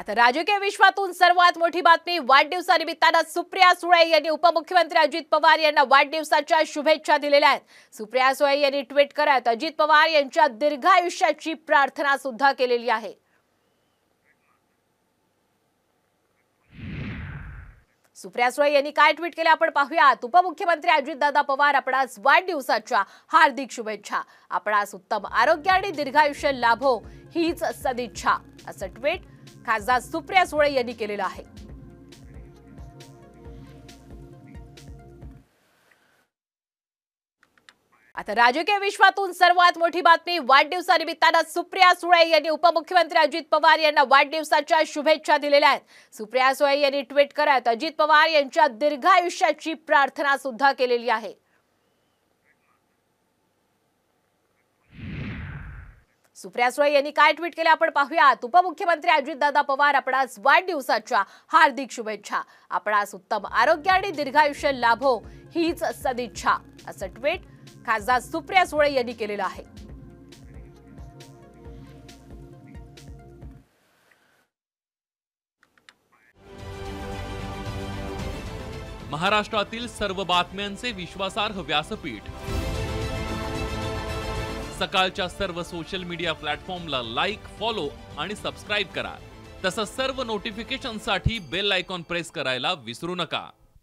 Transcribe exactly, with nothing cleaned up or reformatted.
आता राजकीय विश्वातून सर्वात मोठी बातमी वाढदिवसानिमित्तानं सुप्रिया सुळे यांनी उपमुख्यमंत्री अजित पवार यांना वाढदिवसाच्या शुभेच्छा दिलेल्या आहेत। सुप्रिया सुळे यांनी ट्विट करत अजित पवार यांच्या दीर्घायुष्याची प्रार्थना सुद्धा केलेली आहे। सुप्रिया सुळे यांनी काय ट्विट केले आपण पाहूयात। उपमुख्यमंत्री अजितदादा पवार आपणास वाढदिवसाच्या हार्दिक शुभेच्छा। आपणास उत्तम आरोग्य आणि दीर्घायुष्य लाभो हीच सदिच्छा असं ट्विट खासदार सुप्रिया सुळे यांनी केलेलं आहे। आता राजकीय विश्वातून सर्वात मोठी बातमी वाढदिवसानिमित्तानं सुप्रिया सुळे यांनी उपमुख्यमंत्री अजित पवार यांना वाढदिवसाच्या शुभेच्छा दिलेल्या आहेत। सुप्रिया सुळे यांनी ट्विट करत अजित पवार यांच्या दीर्घायुष्याची प्रार्थना सुद्धा केलेली आहे। सुप्रिया सुळे यांनी काय ट्विट केले आपण पाहूयात। उपमुख्यमंत्री अजितदादा पवार आपणास वाढदिवसाच्या हार्दिक शुभेच्छा। आपणास उत्तम आरोग्य आणि दीर्घायुष्य लाभो हीच सदिच्छा असं ट्विट खासदार सुप्रिया सुळे यांनी केलेलं आहे। महाराष्ट्रातील सर्व बातम्यांचे विश्वासार्ह व्यासपीठ सकाळच्या सर्व सोशल मीडिया प्लॅटफॉर्मला लाईक, फॉलो आणि सबस्क्राइब करा। तसंच सर्व नोटिफिकेशनसाठी बेल आयकॉन प्रेस करायला विसरू नका।